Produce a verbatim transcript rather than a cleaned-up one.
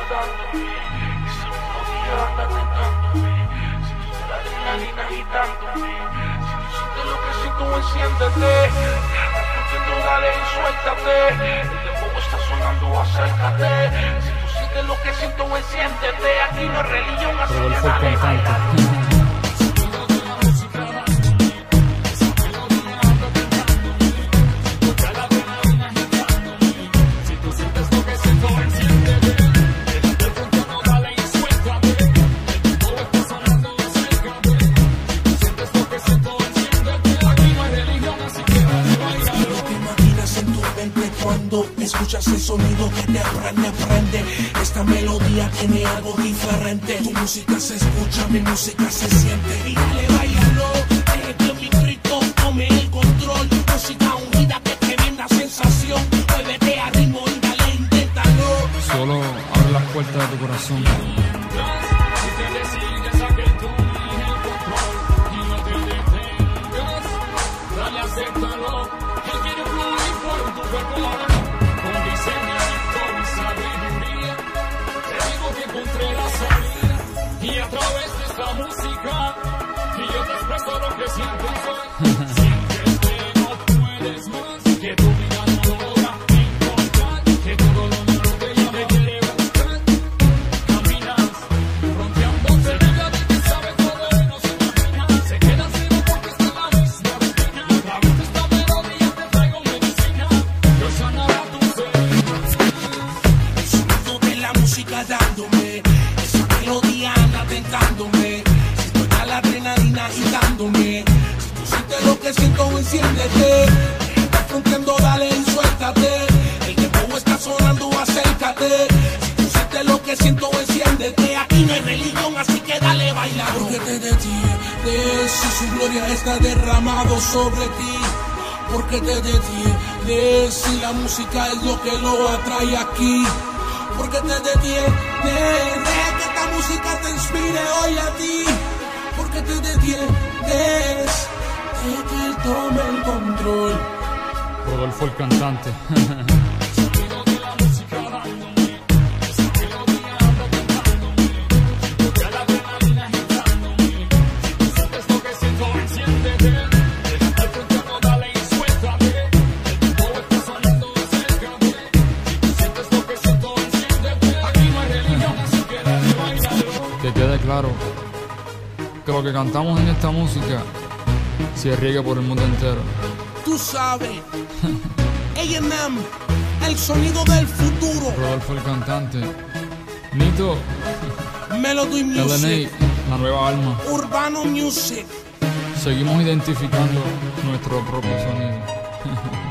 dándome, esa melodía anda tentándome. Siento la adrenalina agitándome. Si tú sientes lo que siento, enciéndete. Rompiendo, dale y suéltate. El dembow está sonando, acércate. Si tú sientes lo que siento, enciéndete. Aquí no es religión, así que dale, baila. Cuando escuchas el sonido que te prende, prende. Esta melodía tiene algo diferente. Tu música se escucha, mi música se siente. Y dale, bailalo, deje que mi grito tome el control. Música unida, que tremenda sensación. Muévete a ritmo y dale, inténtalo. Solo abre las puertas de tu corazón. Y a través de esta música, y yo te expreso lo que siento y soy. Sientes que no puedes más, que tu vida no logra encontrar, que todo lo malo que ya te quiere buscar. Caminas, fronteando cerca de que sabes todo y no se imagina. Se queda ciego porque está en la misma rutina. A través de esta melodía te traigo medicina, yo sanará tu ser. El sonido de la música dándome, esa melodía tentándome, siento ya la adrenalina agitándome. Si tú sientes lo que siento, enciéndete. Estás fronteando, dale y suéltate. El dembow está sonando, acércate. Si tú sientes lo que siento, enciéndete. Aquí no hay religión, así que dale, baila. Porque te detienes si su gloria está derramado sobre ti. Porque te detienes si la música es lo que lo atrae aquí. Porque te detienes, deja que esta música te inspire hoy a ti. Porque te detienes, deja que él tome el control. Rodolfo el cantante. Que quede claro que lo que cantamos en esta música se riega por el mundo entero. Tú sabes, A and M, el sonido del futuro. Rodolfo el cantante, Nito, Melody Music, L N A, la nueva alma. Urbano Music. Seguimos identificando nuestro propio sonido.